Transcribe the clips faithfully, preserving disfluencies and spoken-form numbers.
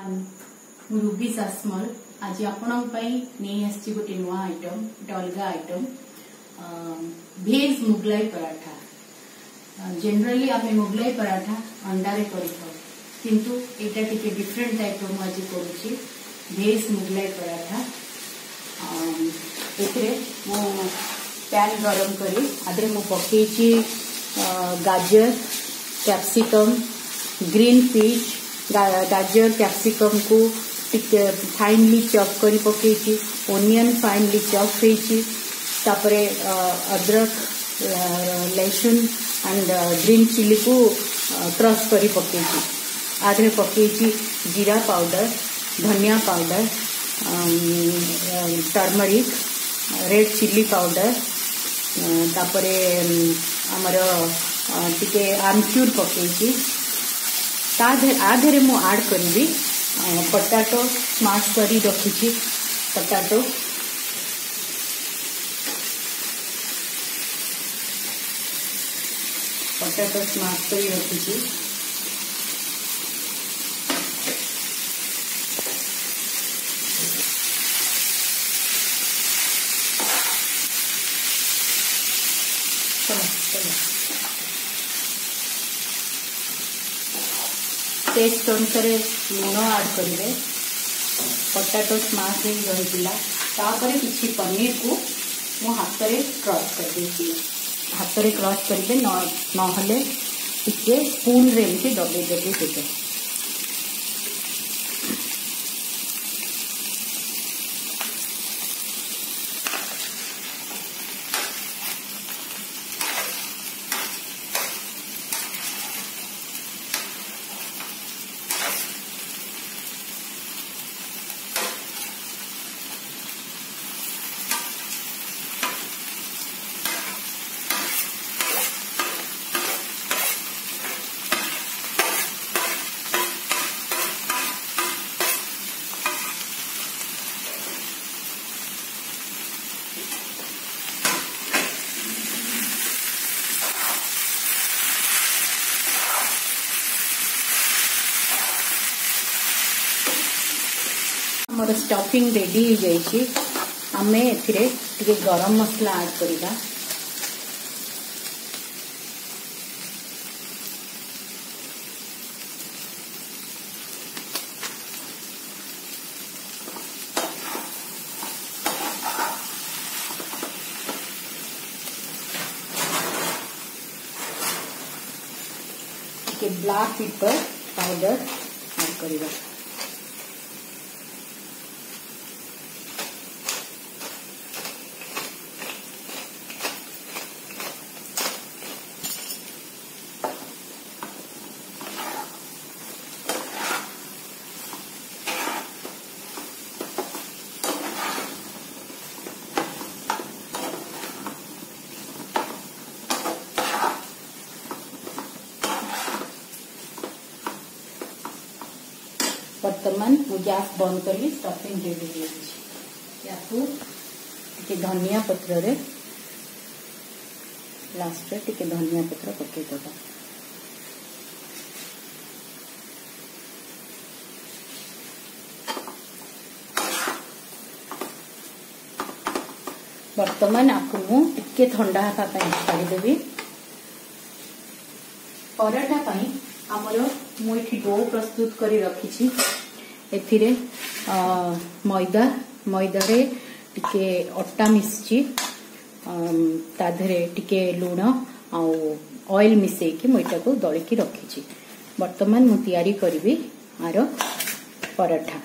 Everyone Ruby सस्मल आज आपण नहीं आसी गोटे नुआ आइटम गोटे अलग आइटम भेज मुगलाई पराठा। जनरली आम मुगलाई पराठा अंडारे कर किंतु एटा टिके डिफरेंट टाइप रो आज करूची भेज मुगलाई पराठा। एथे मो पैन गरम करी आदरे मो पकेची गाजर कैप्सिकम ग्रीन पीच गाजर कैप्सिकम को फाइनली चॉप करी पकेची ओनियन फाइनली चॉप होईची तापरे अदरक लहसुन एंड ग्रीन चिली को क्रश करी पकेची आधे पकेची जीरा पाउडर धनिया powder turmeric red chilli powder तापरे आमर टिके आमचूर पकेची आधे मु आड करी पटाटो स्माश करी रखी पटाटो पटाटो स्माश करी रखी टेस्ट अनुसार लुण आड करेंगे पटाटो स्माश रही किसी पनीर को मो हाथ में क्रश कर देती हाथ में क्रश करेंगे नहले टिके स्पून रे एमती दबे देते से मोर स्टफिंग रेडी हो जाइए आमे एथिरे टिके गरम मसला ऐड करिबा टिके ब्लैक पेपर पाउडर ऐड करिबा वर्तमान मु गैस बंद करी स्टफिंग रेडी हो धनिया पत्र रे लास्ट रे टिके धनिया पत्र पकई दबा वर्तमान आपको मु टिके ठंडा हापा पई छाड़ी देबी पराठा पई आमर मु एठी डो प्रस्तुत करी रखी एथिरे मैदा मैदा रे टिके अट्टा मिसची ताधरे टिके लूण आउ ऑयल मिसई कि मैदा को दलिकी रखी वर्तमान मु तैयारी करी आर पराठा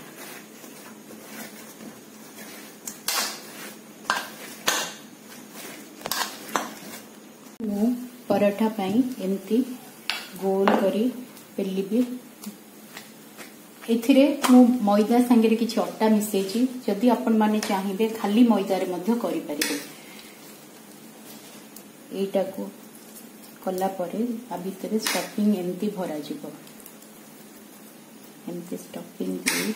मु पराठा पाई एमती गोल करी बेलिबी एथिरे मु मैदा संगे किछि अट्टा मिसेची जदि आपण माने चाहिबे खाली मैदा रे मध्य करि परिबे एटा को कला परे आ भितरे स्टफिंग एमती भरा जिवो एमती स्टफिंग दे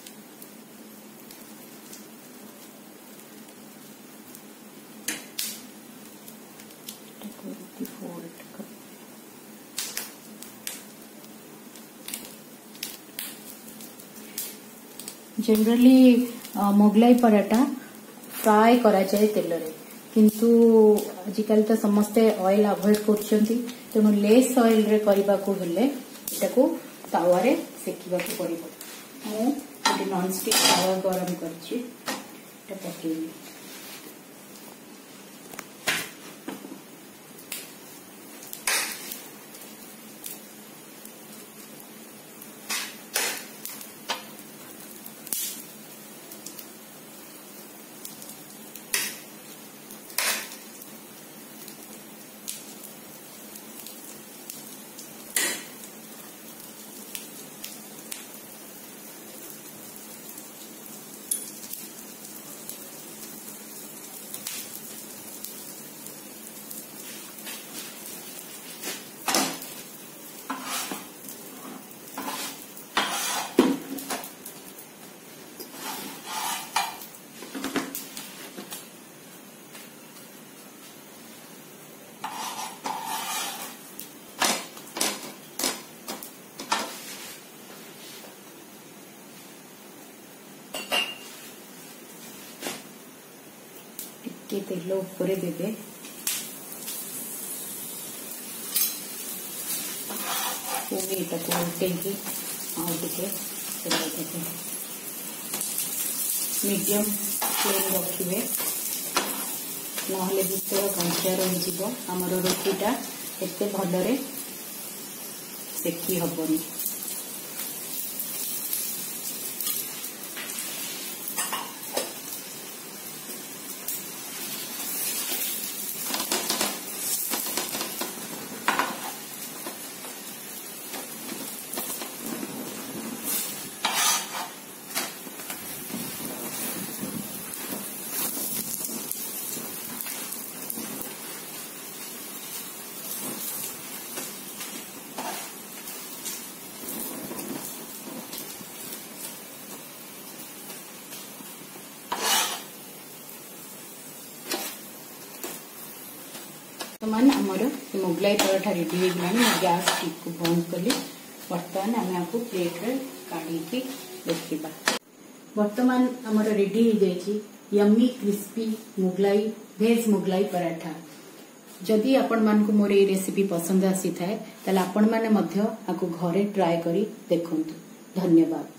फोल्ड कर जनरली मुगलाई पराठा फ्राए करा जाए तेल रे, किंतु आजिकल तो समस्ते ऑयल अवॉइड करछंती, तेणु लेस ऑयल रे करबा को हेले एटा को तावा रे सेकिबा को पड़िबो। मु एटी नॉन स्टिक तावा गरम करछि, एटा पकेइली। के तेल ऊपर देवे, पुणी को उठे मीडियम फ्लेम रखिए, नहले भीतर कंचा रही आमर रोटीटा एते भलरे सेकी हबनी। बर्तमान आमर मुगलाई पराठा रेडी हो गला। गैस स्टिक को बंद कली। बर्तमान आम आपको प्लेट रे काढ़ी देखा। बर्तमान आमर रेडी हो जाइए यम्मी क्रिस्पी मुगलाई भेज मुगलाई पराठा। जदि आपण मान को मोर ये रेसिपी पसंद आसी थाए ताले आपण माने मध्य आको घरे ट्राई करी देखंतु। धन्यवाद।